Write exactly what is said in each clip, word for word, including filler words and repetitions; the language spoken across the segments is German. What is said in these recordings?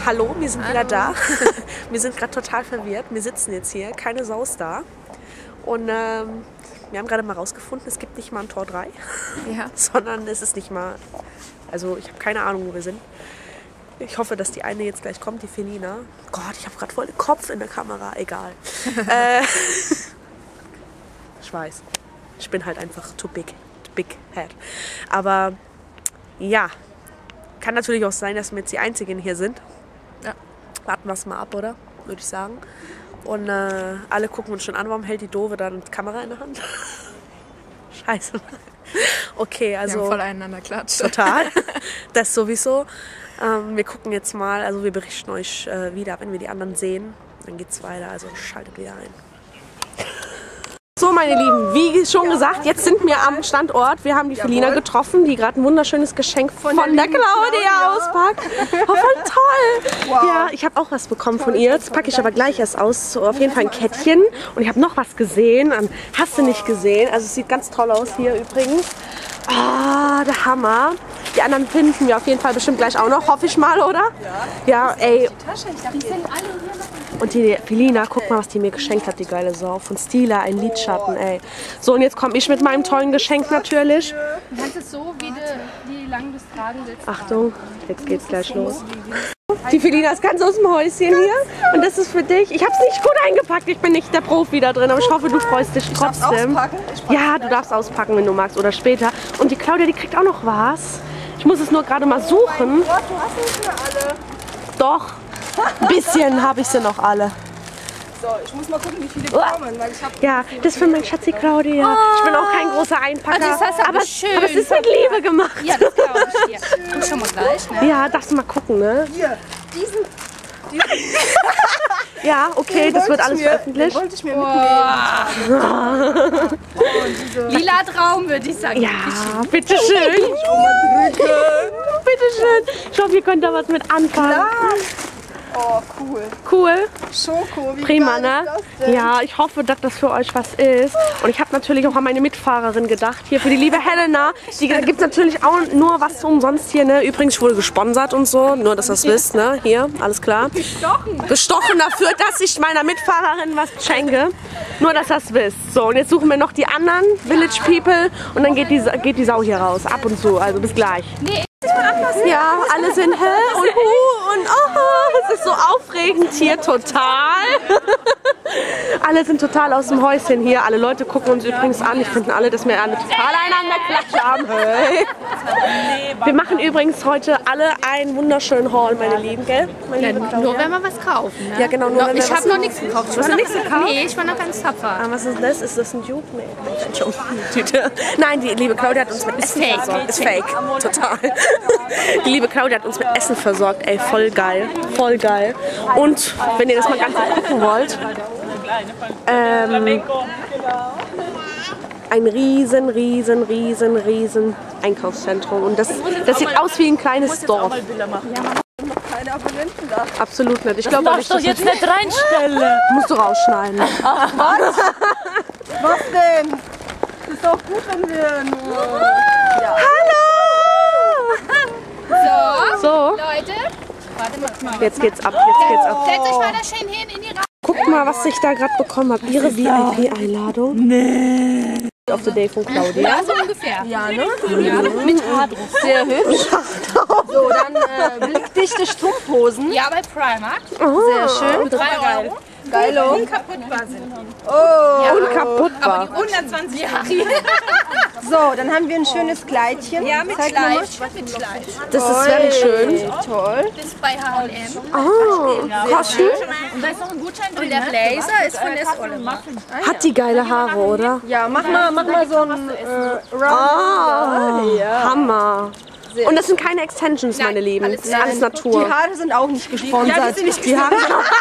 hallo, wir sind hallo. wieder da. Wir sind gerade total verwirrt. Wir sitzen jetzt hier, keine Sau ist da. Und ähm, wir haben gerade mal rausgefunden, es gibt nicht mal ein Tor drei. Ja. Sondern es ist nicht mal, also ich habe keine Ahnung, wo wir sind. Ich hoffe, dass die eine jetzt gleich kommt, die Felina. Gott, ich habe gerade voll den Kopf in der Kamera, egal. äh, ich weiß, ich bin halt einfach too big, too big head. Aber ja, kann natürlich auch sein, dass wir jetzt die Einzigen hier sind. Ja. Warten wir es mal ab, oder? Würde ich sagen. Und äh, alle gucken uns schon an, warum hält die Doofe dann die Kamera in der Hand? Scheiße. Okay, also... Wir haben voll einander klatscht. Total, das sowieso. Ähm, wir gucken jetzt mal, also wir berichten euch äh, wieder, wenn wir die anderen sehen. Dann geht's weiter, also schaltet wieder ein. So, meine Lieben, wie schon gesagt, jetzt sind wir am Standort. Wir haben die Felina getroffen, die gerade ein wunderschönes Geschenk von, von der, der Claudia auspackt. Oh, voll toll. Wow. Ja, ich habe auch was bekommen von ihr. Das packe ich aber gleich erst aus. So, auf jeden Fall ein Kettchen. Und ich habe noch was gesehen. Hast du nicht gesehen? Also es sieht ganz toll aus hier übrigens. Ah, der Hammer. Die anderen finden wir auf jeden Fall bestimmt gleich auch noch, hoffe ich mal, oder? Ja. Ja, ey. Und die Felina, guck mal, was die mir geschenkt hat, die geile Sau. Von Stila, ein Lidschatten, ey. So, und jetzt komme ich mit meinem tollen Geschenk natürlich. Du kannst es so, wie du wie lang du es tragen willst. Achtung, jetzt geht's gleich los. Die Felina ist ganz aus dem Häuschen hier. Und das ist für dich. Ich habe es nicht gut eingepackt, ich bin nicht der Profi da drin, aber ich hoffe, du freust dich trotzdem. Ja, du darfst auspacken, wenn du magst, oder später. Und die Claudia, die kriegt auch noch was. Ich muss es nur gerade mal suchen. Oh mein Gott, du hast nicht mehr alle. Doch, ein bisschen habe ich sie noch alle. So, ich muss mal gucken, wie viele kommen, weil ich habe... Ja, das ist für mein Schatzi Claudia. Oh. Ich bin auch kein großer Einpacker. Also das heißt aber, aber, schön. aber es ist mit Liebe gemacht. Ja, das glaube ich dir. Und schon mal gleich, ne? Ja, darfst du mal gucken, ne? Hier, diesen... diesen ja, okay, das wird alles mir, veröffentlicht. Den wollte ich mir mitnehmen. Oh, lila Traum, würde ich sagen. Ja, bitteschön. Bitteschön. Ich hoffe, ihr könnt da was mit anfangen. Klar. Oh, cool. Cool. Schoko, wie Prima, geil ne? ist das denn? Ja, ich hoffe, dass das für euch was ist. Und ich habe natürlich auch an meine Mitfahrerin gedacht. Hier für die liebe Helena. Die gibt es natürlich auch nur was umsonst hier, ne? Übrigens, ich wurde gesponsert und so. Nur, dass ihr das wisst, ne? Hier, alles klar. Gestochen. Gestochen dafür, dass ich meiner Mitfahrerin was schenke. Nur, dass ihr das wisst. So, und jetzt suchen wir noch die anderen Village People. Und dann geht die, geht die Sau hier raus. Ab und zu. Also bis gleich. Nee, ich mal anpassen. Ja, alle sind hä und hu und oh, es ist so aufregend hier, total. Alle sind total aus dem Häuschen hier. Alle Leute gucken uns übrigens an. Ich finde alle, dass wir alle total einander Klatsch haben. Hey. Wir machen übrigens heute alle einen wunderschönen Haul, meine Lieben, gell? Meine Ja, liebe Claudia. nur wenn wir was kaufen, ne? Ja, genau, nur no, wenn wir ich was habe noch kaufen. nichts gekauft. Ich Hast war du noch- nichts gekauft? Nee, ich war noch ganz tapfer. Ah, was ist das? Ist das ein Duke? Nee, Entschuldigung. Nein, die liebe Claudia hat uns mit Essen fake. versorgt. Ist fake, total. Die liebe Claudia hat uns mit Essen versorgt. Ey, voll geil, voll geil. Und wenn ihr das mal ganz gucken wollt, ähm, ein riesen, riesen, riesen, riesen Einkaufszentrum. Und das, das sieht aus wie ein kleines Dorf. Keine Abonnenten da. Absolut nicht. Ich glaube auch nicht, dass jetzt nicht reinstellen. musst du rausschneiden. Was denn? Ist doch gut, wenn wir nur... Ja. Hallo! So, So, Leute, warte mal. jetzt geht's ab, jetzt geht's ab. Setzt euch mal da schön hin in die Reihe. Guckt mal, was ich da gerade bekommen habe. Ihre V I P-Einladung. Nee. Auf the Day von Claudia. Ja, so ungefähr. Ja, ne? Ja, mit Haar drauf. Sehr hübsch. So, dann äh, blickdichte Strumpfhosen. Ja, bei Primark. Sehr schön. Für drei Euro. Geilo. Unkaputtbar sind die. Oh. Unkaputtbar. hundertzwanzig Jahre. So, dann haben wir ein schönes Kleidchen. Ja, mit Zeig mal. Schleif. Mit Schleif. Das ist very schön. Toll. Das ist bei H und M. Oh, Kosten? Und da ist noch ein Gutschein Und drin, der ne? Blazer ist von S. Oliver. Hat die geile Haare, oder? Ja, mach mal, mach mal so ein äh, Round. Oh, Ja. Hammer. Und das sind keine Extensions, meine Lieben. Das ist alles Die Natur. Haare sind auch nicht gesponsert. Ja, die sind nicht gesponsert. Die Haare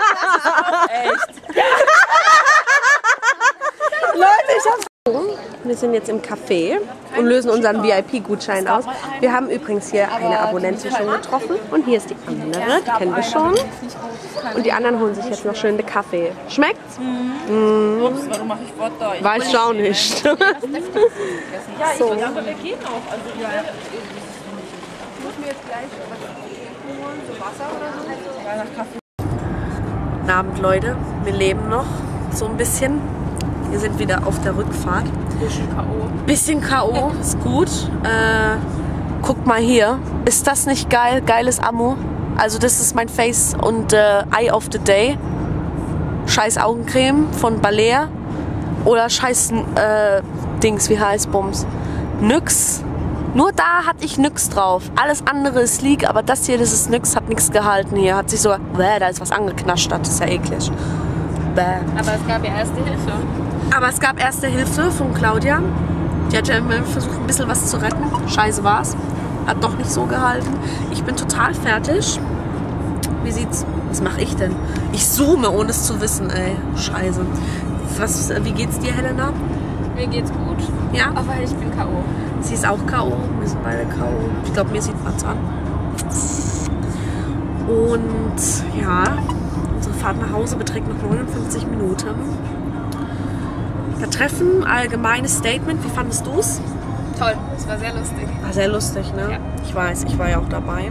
Leute, ich hab's. Wir sind jetzt im Café und lösen unseren V I P-Gutschein aus. Wir haben übrigens hier eine Abonnentin schon getroffen und hier ist die andere, die kennen wir schon. Und die anderen holen sich jetzt noch schön den Kaffee. Schmeckt's? Mm. Ups, warum mache ich Foto? Ich Weiß ich auch nicht. Ja, ich so. Aber wir gehen auch. Also, ja. ich mir jetzt gleich was zu trinken holen, so Wasser oder so? Ja, nach Kaffee. Guten Abend, Leute. Wir leben noch so ein bisschen. Wir sind wieder auf der Rückfahrt. Bisschen K O. Bisschen K O, ist gut. Äh, guckt mal hier. Ist das nicht geil? Geiles Ammo. Also das ist mein Face und äh, Eye of the Day. Scheiß Augencreme von Balea. Oder scheiß äh, Dings, wie heißt Bums? Nyx. Nur da hatte ich Nyx drauf. Alles andere ist Leak, aber das hier, das ist Nyx, hat nichts gehalten hier. Hat sich so, bäh, da ist was angeknascht, das ist ja eklig. Bäh. Aber es gab ja erste Hilfe. Aber es gab erste Hilfe von Claudia. Die hat ja immer versucht, ein bisschen was zu retten. Scheiße war's. Hat doch nicht so gehalten. Ich bin total fertig. Wie sieht's? Was mache ich denn? Ich zoome, ohne es zu wissen, ey. Scheiße. Was, wie geht's dir, Helena? Mir geht's gut. Ja? Aber ich bin K O. Sie ist auch K O. Wir sind beide K O. Ich glaube, mir sieht man's an. Und ja, unsere Fahrt nach Hause beträgt noch neunundfünfzig Minuten. Das Treffen, allgemeines Statement, wie fandest du es? Toll, es war sehr lustig. War sehr lustig, ne? Ja. Ich weiß, ich war ja auch dabei.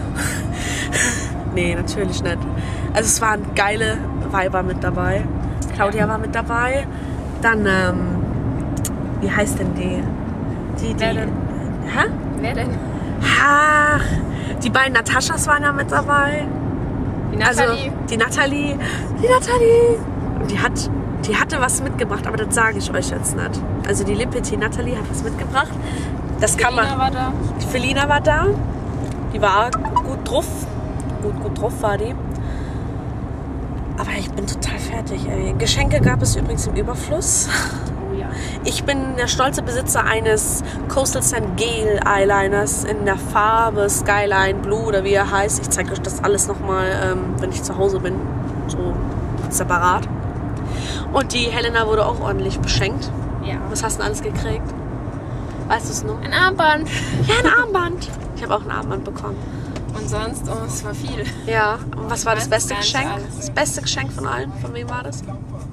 Nee, natürlich nicht. Also es waren geile Weiber mit dabei. Claudia war mit dabei. Dann, ähm, wie heißt denn die? Die, die. Wer denn? Hä? Wer denn? Ach, die beiden Nataschas waren ja mit dabei. Die Nathalie. Also die Nathalie. Die Nathalie. Und die hat, die hatte was mitgebracht, aber das sage ich euch jetzt nicht. Also die Lippeti Nathalie hat was mitgebracht. Das kann man. Felina war da. Die Felina war da. Die war gut drauf. Gut, gut drauf war die. Aber ich bin total fertig, ey. Geschenke gab es übrigens im Überfluss. Oh ja. Ich bin der stolze Besitzer eines Coastal Sand Gel Eyeliners in der Farbe Skyline Blue oder wie er heißt. Ich zeige euch das alles nochmal, ähm, wenn ich zu Hause bin. So separat. Und die Helena wurde auch ordentlich beschenkt. Ja. Was hast du denn alles gekriegt? Weißt du es noch? Ein Armband. Ja, ein Armband. Ich habe auch ein Armband bekommen. Und sonst, oh, es war viel. Ja, und was war das weiß beste gar nicht Geschenk? alles. Das beste Geschenk von allen? Von wem war das? Das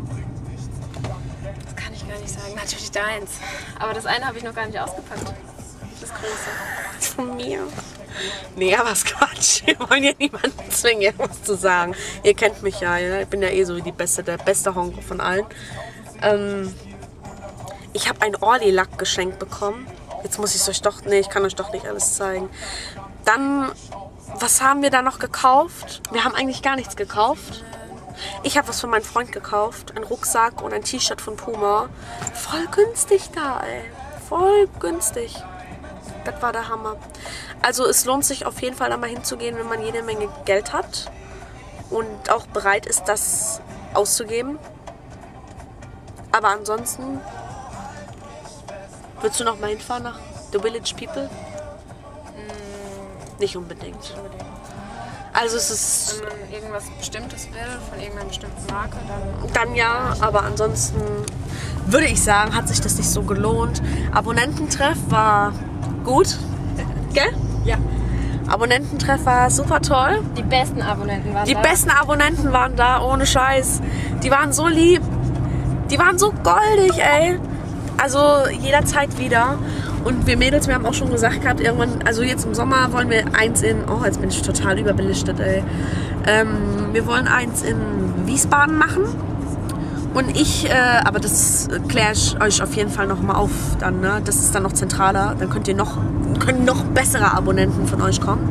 kann ich gar nicht sagen. Natürlich deins. Aber das eine habe ich noch gar nicht ausgepackt. Das große. Von mir. Nee, aber ist Quatsch. Wir wollen ja niemanden zwingen, irgendwas zu sagen. Ihr kennt mich ja, ja. Ich bin ja eh so wie die beste, der beste Honk von allen. Ähm, ich habe ein Orly-Lack geschenkt bekommen. Jetzt muss ich es euch doch... Nee, ich kann euch doch nicht alles zeigen. Dann... Was haben wir da noch gekauft? Wir haben eigentlich gar nichts gekauft. Ich habe was für meinen Freund gekauft. Ein Rucksack und ein T-Shirt von Puma. Voll günstig da, ey. Voll günstig. Das war der Hammer. Also es lohnt sich auf jeden Fall da mal hinzugehen, wenn man jede Menge Geld hat. Und auch bereit ist, das auszugeben. Aber ansonsten... Würdest du noch mal hinfahren nach The Village People? Nicht unbedingt. Also es ist... Wenn man irgendwas Bestimmtes will, von irgendeiner bestimmten Marke, dann... Dann ja, aber ansonsten würde ich sagen, hat sich das nicht so gelohnt. Abonnententreff war gut. Gell? Ja. Abonnententreff war super toll. Die besten Abonnenten waren Die da. besten Abonnenten waren da, ohne Scheiß. Die waren so lieb. Die waren so goldig, ey. Also jederzeit wieder. Und wir Mädels, wir haben auch schon gesagt gehabt, irgendwann, also jetzt im Sommer wollen wir eins in, oh, jetzt bin ich total überbelichtet, ey. Ähm, wir wollen eins in Wiesbaden machen. Und ich, äh, aber das kläre ich euch auf jeden Fall nochmal auf dann, ne? Das ist dann noch zentraler. Dann könnt ihr noch, können noch bessere Abonnenten von euch kommen.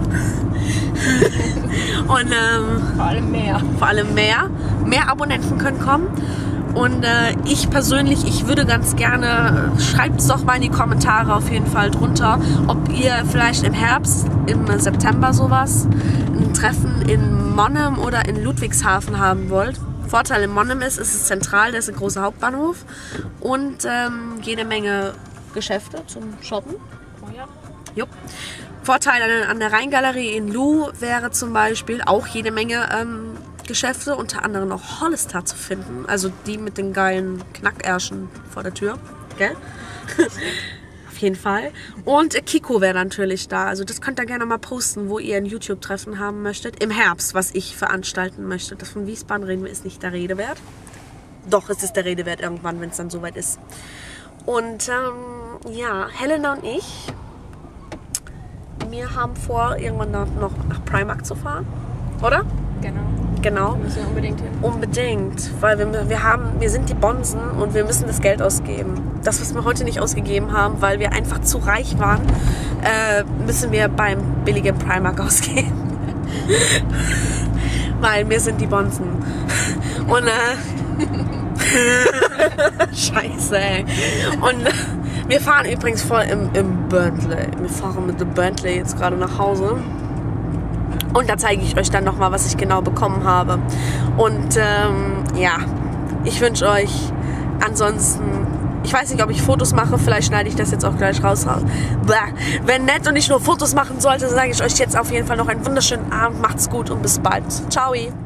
Und ähm, Vor allem mehr. vor allem mehr. Mehr Abonnenten können kommen. Und äh, ich persönlich, ich würde ganz gerne, schreibt es doch mal in die Kommentare auf jeden Fall drunter, ob ihr vielleicht im Herbst, im September sowas, ein Treffen in Monnem oder in Ludwigshafen haben wollt. Vorteil in Monnem ist, es ist zentral, das ist ein großer Hauptbahnhof und ähm, jede Menge Geschäfte zum Shoppen. Oh ja. Jupp. Vorteil an, an der Rheingalerie in Lu wäre zum Beispiel auch jede Menge ähm, Geschäfte, unter anderem auch Hollister zu finden. Also die mit den geilen Knackärschen vor der Tür. Gell? Auf jeden Fall. Und äh, Kiko wäre natürlich da. Also das könnt ihr gerne mal posten, wo ihr ein YouTube-Treffen haben möchtet. Im Herbst, was ich veranstalten möchte. Das von Wiesbaden reden wir, ist nicht der Rede wert. Doch, es ist der Rede wert irgendwann, wenn es dann soweit ist. Und ähm, ja, Helena und ich, wir haben vor, irgendwann noch, noch nach Primark zu fahren, oder? Genau. Genau. Müssen wir unbedingt hin. Unbedingt, weil wir, wir, haben, wir sind die Bonsen und wir müssen das Geld ausgeben. Das, was wir heute nicht ausgegeben haben, weil wir einfach zu reich waren, äh, müssen wir beim billigen Primark ausgeben. Weil wir sind die Bonsen. Und äh, Scheiße, ey. Und äh, wir fahren übrigens voll im, im Bentley. Wir fahren mit dem Bentley jetzt gerade nach Hause. Und da zeige ich euch dann nochmal, was ich genau bekommen habe. Und ähm, ja, ich wünsche euch ansonsten, ich weiß nicht, ob ich Fotos mache, vielleicht schneide ich das jetzt auch gleich raus. Bäh. Wenn nett und ich nur Fotos machen sollte, sage ich euch jetzt auf jeden Fall noch einen wunderschönen Abend. Macht's gut und bis bald. Ciao.